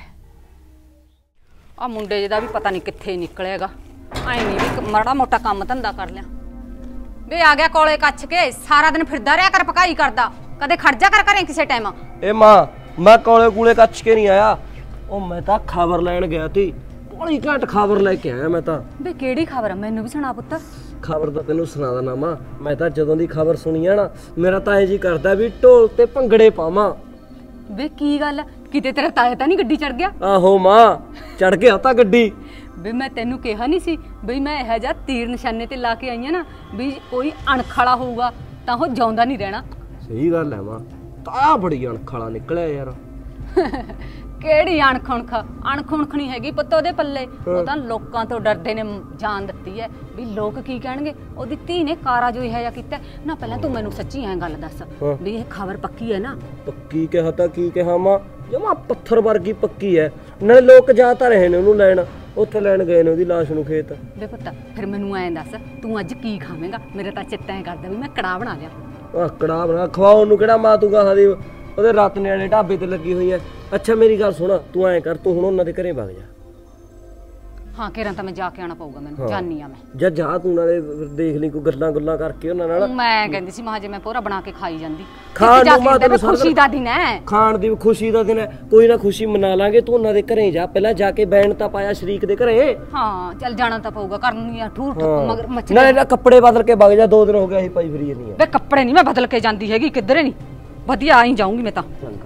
S3: ਆ ਮੁੰਡੇ ਜਿਹਦਾ ਵੀ ਪਤਾ ਨਹੀਂ ਕਿੱਥੇ ਨਿਕਲੇਗਾ। ਐ ਨਹੀਂ ਵੀ ਮਾੜਾ ਮੋਟਾ ਕੰਮ ਧੰਦਾ ਕਰ ਲਿਆ। ਵੇ ਆ ਗਿਆ ਕੋਲੇ ਕੱਛ ਕੇ ਸਾਰਾ ਦਿਨ ਫਿਰਦਾ ਰਿਹਾ ਕਰ ਪਕਾਈ ਕਰਦਾ। ਕਦੇ ਖੜ ਜਾ ਕਰ ਘਰੇ ਕਿਸੇ ਟਾਈਮ।
S2: ਇਹ ਮਾਂ ਮੈਂ ਕੋਲੇ ਕੂਲੇ ਕੱਛ ਕੇ ਨਹੀਂ ਆਇਆ। ਉਹ ਮੈਂ ਤਾਂ ਖਬਰ ਲੈਣ ਗਿਆ ਤੀ। ਬੜੀ ਘੱਟ ਖਬਰ ਲੈ ਕੇ ਆਇਆ ਮੈਂ ਤਾਂ।
S3: ਵੇ ਕਿਹੜੀ ਖਬਰ? ਮੈਨੂੰ ਵੀ ਸੁਣਾ ਪੁੱਤ।
S2: ਖਬਰ ਤਾਂ ਤੈਨੂੰ ਸੁਣਾ ਦੇਣਾ ਮਾਂ। ਮੈਂ ਤਾਂ ਜਦੋਂ ਦੀ ਖਬਰ ਸੁਣੀ ਆ ਨਾ ਮੇਰਾ ਤਾਂ ਇਹ ਜੀ ਕਰਦਾ ਵੀ ਢੋਲ ਤੇ ਭੰਗੜੇ ਪਾਵਾਂ।
S3: ਵੇ ਕੀ ਗੱਲ ਕਿਤੇ ਤੇਰਾ ਤਾਇਆ ਤਾਂ ਨਹੀਂ ਗੱਡੀ ਚੜ ਗਿਆ?
S2: ਆਹੋ ਮਾਂ ਚੜ ਗਿਆ ਤਾਂ ਗੱਡੀ।
S3: ਵੇ ਮੈਂ ਤੈਨੂੰ ਕਿਹਾ ਨਹੀਂ ਸੀ ਬਈ ਮੈਂ ਇਹੋ ਜਿਹਾ ਤੀਰ ਨਿਸ਼ਾਨੇ ਤੇ ਲਾ ਕੇ ਆਈ ਆ ਨਾ ਵੀ ਕੋਈ ਅਣਖ ਵਾਲਾ ਹੋਊਗਾ ਤਾਂ ਉਹ ਜਿਉਂਦਾ ਨਹੀਂ ਰਹਿਣਾ।
S2: ਸਹੀ ਗੱਲ ਹੈ ਮਾਂ। ਤਾਂ ਬੜੀ ਅਣਖ ਵਾਲਾ ਨਿਕਲਿਆ ਯਾਰ।
S3: ਕਿਹੜੀ ਅਣਖ ਉਣਖ? ਅਣਖ ਉਣਖ ਨਹੀਂ ਹੈਗੀ ਪੁੱਤ ਉਹਦੇ ਪੱਲੇ। ਉਹ ਤਾਂ ਲੋਕਾਂ ਤੋਂ ਡਰਦੇ ਨੇ ਜਾਨ ਦਿੱਤੀ ਹੈ ਵੀ ਲੋਕ ਕੀ ਕਹਿਣਗੇ। ਉਹਦੀ ਧੀ ਨੇ ਕਾਰਾ ਜੋ ਇਹੋ ਜਿਹਾ ਕੀਤਾ ਨਾ। ਪਹਿਲਾਂ ਤੂੰ ਮੈਨੂੰ ਸੱਚੀ ਐਂ ਗੱਲ ਦੱਸ ਵੀ ਇਹ ਖਬਰ ਪੱਕੀ ਹੈ ਨਾ?
S2: ਪੱਕੀ ਕਿਹਾ ਤਾਂ ਕੀ ਕਿਹਾ ਮਾਂ ਜਮਾ ਪੱਥਰ ਵਰਗੀ ਪੱਕੀ ਹੈ। ਨਾਲੇ ਲੋਕ ਜਾ ਤਾਂ ਰਹੇ ਨੇ ਉਹਨੂੰ ਲੈਣ। ਉੱਥੇ ਲੈਣ ਗਏ ਨੇ ਉਹਦੀ ਲਾਸ਼ ਨੂੰ ਖੇਤ।
S3: ਵੇ ਪੁੱਤ ਫਿਰ ਮੈਨੂੰ ਐਂ ਦੱਸ ਤੂੰ ਅੱਜ ਕੀ ਖਾਵੇਂਗਾ? ਮੇਰੇ ਤਾਂ ਚਿੱਤ ਐਂ ਕਰਦਾ ਵੀ ਮੈਂ ਕੜਾਹ ਬਣਾ ਲਿਆ।
S2: ਆਹ ਕੜਾਹ ਬਣਾ ਖਵਾਉਣ ਨੂੰ ਕਿਹੜਾ ਮਾਂ ਤੂੰ ਗਾਹਾਂ ਦੀ ਉਹਦੇ ਰਤਨੇ ਵਾਲੇ ਢਾਬੇ ਤੇ ਲੱਗੀ ਹੋਈ ਐ। ਅੱਛਾ ਮੇਰੀ ਗੱਲ ਸੁਣ ਤੂੰ ਐਂ ਕਰ ਤੂੰ ਹੁਣ ਉਹਨਾਂ ਦੇ ਘਰੇ ਵਗ ਜਾ।
S3: ਹਾਂ ਕਿਰਨ ਤਾਂ ਮੈਂ ਜਾ ਕੇ ਆਣਾ ਪਊਗਾ ਮੈਨੂੰ। ਜਾਨੀ ਆ ਮੈਂ।
S2: ਜਾ ਜਾ ਤੂੰ ਨਾਲੇ ਦੇਖ ਲਈ ਕੋਈ ਗੱਲਾਂ ਗੁੱਲਾਂ ਕਰਕੇ ਉਹਨਾਂ ਨਾਲ।
S3: ਮੈਂ ਕਹਿੰਦੀ ਸੀ ਮਾਂ ਜੇ ਮੈਂ ਪੂਰਾ ਬਣਾ ਕੇ ਖਾਈ ਜਾਂਦੀ।
S2: ਖਾਣ ਨੂੰ ਮਾਂ ਤੈਨੂੰ
S3: ਖੁਸ਼ੀ ਦਾ ਦਿਨ ਹੈ।
S2: ਖਾਣ ਦੀ ਖੁਸ਼ੀ ਦਾ ਦਿਨ ਹੈ। ਕੋਈ ਨਾ ਖੁਸ਼ੀ ਮਨਾ ਲਾਂਗੇ। ਤੂੰ ਉਹਨਾਂ ਦੇ ਘਰੇ ਜਾ ਪਹਿਲਾਂ ਜਾ ਕੇ ਬੈਣ ਤਾਂ ਪਾਇਆ ਸ਼ਰੀਕ ਦੇ ਘਰੇ।
S3: ਹਾਂ ਚੱਲ ਜਾਣਾ ਤਾਂ ਪਊਗਾ। ਕਰਨੀ ਆ ਠੂਰ ਠੁੱਕ ਮਗਰ ਮੱਛੀ।
S2: ਨਾਲੇ ਨਾ ਕੱਪੜੇ ਬਦਲ ਕੇ ਵਗ ਜਾ। ਦੋ ਦਿਨ ਹੋ ਗਏ ਅਸੀਂ ਪਾਈ ਫਰੀ ਨਹੀਂ ਆ।
S3: ਵੇ ਕੱਪੜੇ ਨਹੀਂ ਮੈਂ ਬਦਲ ਕੇ ਜਾਂਦੀ ਹੈਗੀ ਕਿੱਧਰੇ ਨਹੀਂ। ਵਧੀਆ ਆਈ ਜਾਊਂਗੀ ਮੈਂ ਤਾਂ।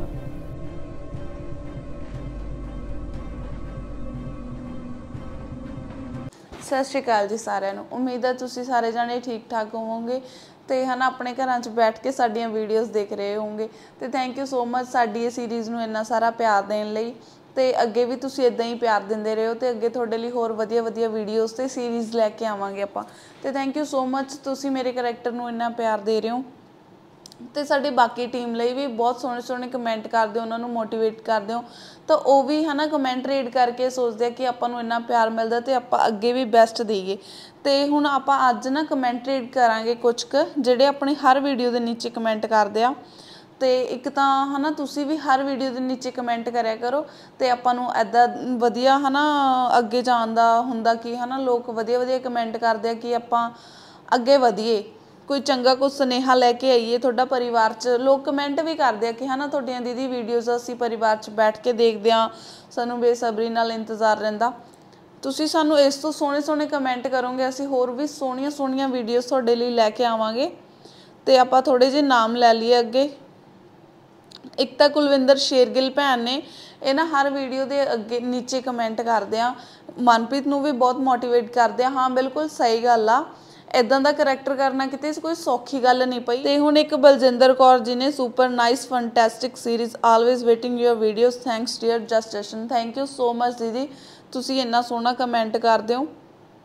S4: ਸਤਿ ਸ਼੍ਰੀ ਅਕਾਲ ਜੀ ਸਾਰਿਆਂ ਨੂੰ। ਉਮੀਦ ਹੈ ਤੁਸੀਂ ਸਾਰੇ ਜਾਣੇ ਠੀਕ ਠਾਕ ਹੋਵੋਗੇ ਤੇ ਹਨਾ ਆਪਣੇ ਘਰਾਂ 'ਚ ਬੈਠ ਕੇ ਸਾਡੀਆਂ ਵੀਡੀਓਜ਼ ਦੇਖ ਰਹੇ ਹੋਵੋਗੇ। ਤੇ ਥੈਂਕ ਯੂ ਸੋ ਮਚ ਸਾਡੀ ਇਹ ਸੀਰੀਜ਼ ਨੂੰ ਇੰਨਾ ਸਾਰਾ ਪਿਆਰ ਦੇਣ ਲਈ। ਤੇ ਅੱਗੇ ਵੀ ਤੁਸੀਂ ਇਦਾਂ ਹੀ ਪਿਆਰ ਦਿੰਦੇ ਰਹੋ ਤੇ ਅੱਗੇ ਤੁਹਾਡੇ ਲਈ ਹੋਰ ਵਧੀਆ ਵਧੀਆ ਵੀਡੀਓਜ਼ ਤੇ ਸੀਰੀਜ਼ ਲੈ ਕੇ ਆਵਾਂਗੇ ਆਪਾਂ। ਤੇ ਥੈਂਕ ਯੂ ਸੋ ਮਚ ਤੁਸੀਂ ਮੇਰੇ ਕਰੈਕਟਰ ਨੂੰ ਇੰਨਾ ਪਿਆਰ ਦੇ ਰਹੇ ਹੋ। ਤੇ ਸਾਡੀ ਬਾਕੀ ਟੀਮ ਲਈ ਵੀ ਬਹੁਤ ਸੋਹਣੇ ਸੋਹਣੇ ਕਮੈਂਟ ਕਰਦੇ ਹੋ, ਉਹਨਾਂ ਨੂੰ ਮੋਟੀਵੇਟ ਕਰਦੇ ਹੋ ਤਾਂ ਉਹ ਵੀ ਹੈ ਨਾ ਕਮੈਂਟ ਰੀਡ ਕਰਕੇ ਸੋਚਦੇ ਆ ਕਿ ਆਪਾਂ ਨੂੰ ਇੰਨਾ ਪਿਆਰ ਮਿਲਦਾ ਤੇ ਆਪਾਂ ਅੱਗੇ ਵੀ ਬੈਸਟ ਦੇਈਏ। ਤੇ ਹੁਣ ਆਪਾਂ ਅੱਜ ਨਾ ਕਮੈਂਟ ਰੀਡ ਕਰਾਂਗੇ ਕੁਝ ਕੁ ਜਿਹੜੇ ਆਪਣੀ ਹਰ ਵੀਡੀਓ ਦੇ ਨੀਚੇ ਕਮੈਂਟ ਕਰਦੇ ਆ। ਤੇ ਇੱਕ ਤਾਂ ਹੈ ਨਾ ਤੁਸੀਂ ਵੀ ਹਰ ਵੀਡੀਓ ਦੇ ਨੀਚੇ ਕਮੈਂਟ ਕਰਿਆ ਕਰੋ ਤੇ ਆਪਾਂ ਨੂੰ ਇੱਦਾਂ ਵਧੀਆ ਹੈ ਨਾ ਅੱਗੇ ਜਾਣ ਦਾ ਹੁੰਦਾ ਕਿ ਹੈ ਨਾ ਲੋਕ ਵਧੀਆ ਵਧੀਆ ਕਮੈਂਟ ਕਰਦੇ ਆ ਕਿ ਆਪਾਂ ਅੱਗੇ ਵਧੀਏ, ਕੋਈ ਚੰਗਾ ਕੁਝ ਸੁਨੇਹਾ ਲੈ ਕੇ ਆਈਏ ਤੁਹਾਡਾ ਪਰਿਵਾਰ 'ਚ। ਲੋਕ ਕਮੈਂਟ ਵੀ ਕਰਦੇ ਆ ਕਿ ਹੈ ਨਾ ਤੁਹਾਡੀਆਂ ਦੀਦੀ ਵੀਡੀਓਜ਼ ਅਸੀਂ ਪਰਿਵਾਰ 'ਚ ਬੈਠ ਕੇ ਦੇਖਦੇ ਹਾਂ, ਸਾਨੂੰ ਬੇਸਬਰੀ ਨਾਲ ਇੰਤਜ਼ਾਰ ਰਹਿੰਦਾ। ਤੁਸੀਂ ਸਾਨੂੰ ਇਸ ਤੋਂ ਸੋਹਣੇ ਸੋਹਣੇ ਕਮੈਂਟ ਕਰੋਗੇ, ਅਸੀਂ ਹੋਰ ਵੀ ਸੋਹਣੀਆਂ ਸੋਹਣੀਆਂ ਵੀਡੀਓਜ਼ ਤੁਹਾਡੇ ਲਈ ਲੈ ਕੇ ਆਵਾਂਗੇ। ਤੇ ਆਪਾਂ ਥੋੜੇ ਜਿਹੇ ਨਾਮ ਲੈ ਲਈਏ ਅੱਗੇ। ਇੱਕ ਤਾਂ ਕੁਲਵਿੰਦਰ ਸ਼ੇਰਗਿੱਲ ਭੈਣ ਨੇ, ਇਹ ਨਾ ਹਰ ਵੀਡੀਓ ਦੇ ਅੱਗੇ ਨੀਚੇ ਕਮੈਂਟ ਕਰਦੇ ਆ, ਮਨਪ੍ਰੀਤ ਨੂੰ ਵੀ ਬਹੁਤ ਮੋਟੀਵੇਟ ਕਰਦੇ ਆ। ਹਾਂ ਬਿਲਕੁਲ ਸਹੀ ਗੱਲ ਆ, ਇੱਦਾਂ ਦਾ ਕਰੈਕਟਰ ਕਰਨਾ ਕਿਤੇ ਕੋਈ ਸੌਖੀ ਗੱਲ ਨਹੀਂ ਪਈ। ਤੇ ਹੁਣ ਇੱਕ ਬਲਜਿੰਦਰ ਕੌਰ ਜੀ ਨੇ, super nice fantastic series, always waiting your videos, thanks dear just Jashan. Thank you so much ਦੀਦੀ, ਤੁਸੀਂ ਇੰਨਾ ਸੋਹਣਾ ਕਮੈਂਟ ਕਰਦੇ ਹੋ।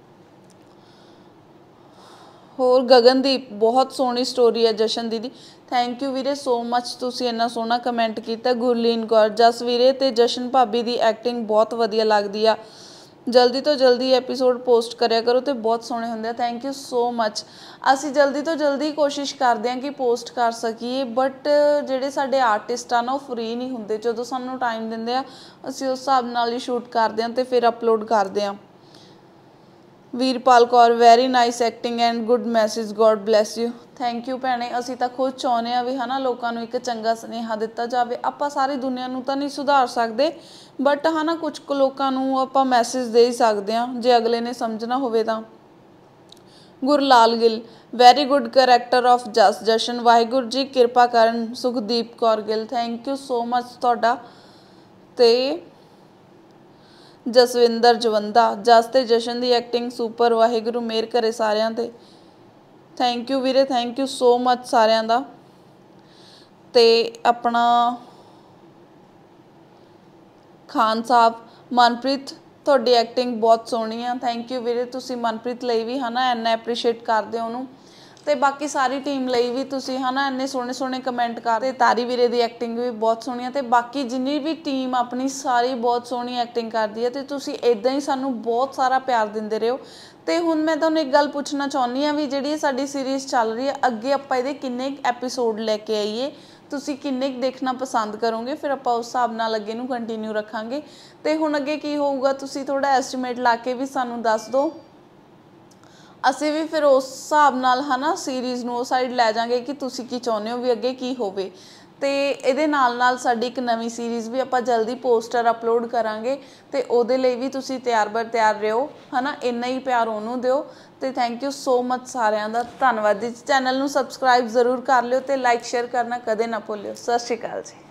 S4: ਹੋਰ ਗਗਨਦੀਪ, ਬਹੁਤ ਸੋਹਣੀ ਸਟੋਰੀ ਹੈ ਜਸ਼ਨ ਦੀਦੀ, ਥੈਂਕ ਯੂ ਵੀਰੇ ਸੋ ਮਚ, ਤੁਸੀਂ ਇੰਨਾ ਸੋਹਣਾ ਕਮੈਂਟ ਕੀਤਾ। ਗੁਰਲੀਨ ਕੌਰ, ਜਸ ਵੀਰੇ ਤੇ ਜਸ਼ਨ ਭਾਬੀ ਦੀ ਐਕਟਿੰਗ ਬਹੁਤ ਵਧੀਆ ਲੱਗਦੀ ਆ, ਜਲਦੀ ਤੋਂ ਜਲਦੀ ਐਪੀਸੋਡ ਪੋਸਟ ਕਰਿਆ ਕਰੋ ਤੇ ਬਹੁਤ ਸੋਹਣੇ ਹੁੰਦੇ ਆ। Thank you so much. ਅਸੀਂ ਜਲਦੀ ਤੋਂ ਜਲਦੀ ਕੋਸ਼ਿਸ਼ ਕਰਦੇ ਹਾਂ ਕਿ ਪੋਸਟ ਕਰ ਸਕੀਏ, ਬਟ ਜਿਹੜੇ ਸਾਡੇ ਆਰਟਿਸਟ ਆ ਨਾ ਉਹ ਫਰੀ ਨਹੀਂ ਹੁੰਦੇ। ਜਦੋਂ ਸਾਨੂੰ ਟਾਈਮ ਦਿੰਦੇ ਆ ਅਸੀਂ ਉਸ ਹਿਸਾਬ ਨਾਲ ਹੀ ਸ਼ੂਟ ਕਰਦੇ ਹਾਂ ਤੇ ਫਿਰ ਅਪਲੋਡ ਕਰਦੇ ਹਾਂ। Veerpal Kaur, very nice acting and good message, god bless you. Thank you ਭੈਣੇ। ਅਸੀਂ ਤਾਂ ਖੁਦ ਚਾਹੁੰਦੇ ਹਾਂ ਵੀ ਹੈ ਨਾ ਲੋਕਾਂ ਨੂੰ ਇੱਕ ਚੰਗਾ ਸੁਨੇਹਾ ਦਿੱਤਾ ਜਾਵੇ। ਆਪਾਂ ਸਾਰੀ ਦੁਨੀਆ ਨੂੰ ਤਾਂ ਨਹੀਂ ਸੁਧਾਰ ਸਕਦੇ, ਬਟ ਹੈ ਨਾ ਕੁਛ ਕੁ ਲੋਕਾਂ ਨੂੰ ਆਪਾਂ ਮੈਸੇਜ ਦੇ ਹੀ ਸਕਦੇ ਹਾਂ ਜੇ ਅਗਲੇ ਨੇ ਸਮਝਣਾ ਹੋਵੇ ਤਾਂ। Gurlal Gill, very good character of Jas Jashan, Waheguru ji ਕਿਰਪਾ ਕਰਨ। Sukhdeep Kaur Gill, thank you so much ਤੁਹਾਡਾ। ਤੇ ਜਸਵਿੰਦਰ ਜਵੰਦਾ, ਜਸ ਤੇ ਜਸ਼ਨ ਦੀ ਐਕਟਿੰਗ ਸੁਪਰ, ਵਾਹਿਗੁਰੂ ਮਿਹਰ ਕਰੇ ਸਾਰਿਆਂ ਤੇ। ਥੈਂਕ ਯੂ ਵੀਰੇ, ਥੈਂਕ ਯੂ ਸੋ ਮਚ ਸਾਰਿਆਂ ਦਾ। ਤੇ ਆਪਣਾ ਖਾਨ ਸਾਹਿਬ, ਮਨਪ੍ਰੀਤ ਤੁਹਾਡੀ ਐਕਟਿੰਗ ਬਹੁਤ ਸੋਹਣੀ ਆ, ਥੈਂਕ ਯੂ ਵੀਰੇ। ਤੁਸੀਂ ਮਨਪ੍ਰੀਤ ਲਈ ਵੀ ਹੈ ਨਾ ਇੰਨਾ ਐਪਰੀਸ਼ੀਏਟ ਕਰਦੇ ਹੋ ਉਹਨੂੰ, ਤੇ ਬਾਕੀ ਸਾਰੀ ਟੀਮ ਲਈ ਵੀ ਤੁਸੀਂ ਹੈ ਨਾ ਇੰਨੇ ਸੋਹਣੇ ਸੋਹਣੇ ਕਮੈਂਟ ਕਰਦੇ। ਤਾਰੀ ਵੀਰੇ ਦੀ ਐਕਟਿੰਗ ਵੀ ਬਹੁਤ ਸੋਹਣੀ ਆ, ਤੇ ਬਾਕੀ ਜਿੰਨੀ ਵੀ ਟੀਮ ਆਪਣੀ ਸਾਰੀ ਬਹੁਤ ਸੋਹਣੀ ਐਕਟਿੰਗ ਕਰਦੀ ਹੈ। ਤੇ ਤੁਸੀਂ ਇੱਦਾਂ ਹੀ ਸਾਨੂੰ ਬਹੁਤ ਸਾਰਾ ਪਿਆਰ ਦਿੰਦੇ ਰਹੋ। ਤੇ ਹੁਣ ਮੈਂ ਤੁਹਾਨੂੰ ਇੱਕ ਗੱਲ ਪੁੱਛਣਾ ਚਾਹੁੰਦੀ ਹਾਂ ਵੀ ਜਿਹੜੀ ਸਾਡੀ ਸੀਰੀਜ਼ ਚੱਲ ਰਹੀ ਹੈ, ਅੱਗੇ ਆਪਾਂ ਇਹਦੇ ਕਿੰਨੇ ਐਪੀਸੋਡ ਲੈ ਕੇ ਆਈਏ, ਤੁਸੀਂ ਕਿੰਨੇ ਦੇਖਣਾ ਪਸੰਦ ਕਰੋਗੇ, ਫਿਰ ਆਪਾਂ ਉਸ ਹਿਸਾਬ ਨਾਲ ਅੱਗੇ ਨੂੰ ਕੰਟੀਨਿਊ ਰੱਖਾਂਗੇ। ਤੇ ਹੁਣ ਅੱਗੇ ਕੀ ਹੋਊਗਾ ਤੁਸੀਂ ਥੋੜਾ ਐਸਟੀਮੇਟ ਲਾ ਕੇ ਵੀ ਸਾਨੂੰ ਦੱਸ ਦਿਓ, ਅਸੀਂ ਵੀ ਫਿਰ ਉਸ ਹਿਸਾਬ ਨਾਲ ਹੈ ਨਾ ਸੀਰੀਜ਼ ਨੂੰ ਉਹ ਸਾਈਡ ਲੈ ਜਾਵਾਂਗੇ ਕਿ ਤੁਸੀਂ ਕੀ ਚਾਹੁੰਦੇ ਹੋ ਵੀ ਅੱਗੇ ਕੀ ਹੋਵੇ। ਤੇ ਇਹਦੇ ਨਾਲ ਨਾਲ ਸਾਡੀ ਇੱਕ ਨਵੀਂ ਸੀਰੀਜ਼ ਵੀ ਆਪਾਂ ਜਲਦੀ ਪੋਸਟਰ ਅਪਲੋਡ ਕਰਾਂਗੇ, ਤੇ ਉਹਦੇ ਲਈ ਵੀ ਤੁਸੀਂ ਤਿਆਰ ਬਰ ਤਿਆਰ ਰਹੋ ਹੈ ਨਾ, ਇੰਨਾ ਹੀ ਪਿਆਰ ਉਹਨੂੰ ਦਿਓ। ਤੇ ਥੈਂਕ ਯੂ ਸੋ ਮਚ ਸਾਰਿਆਂ ਦਾ, ਧੰਨਵਾਦ ਜੀ। ਚੈਨਲ ਨੂੰ ਸਬਸਕ੍ਰਾਈਬ ਜ਼ਰੂਰ ਕਰ ਲਿਓ ਤੇ ਲਾਈਕ ਸ਼ੇਅਰ ਕਰਨਾ ਕਦੇ ਨਾ ਭੁੱਲਿਓ। ਸਤਿ ਸ਼੍ਰੀ ਅਕਾਲ ਜੀ।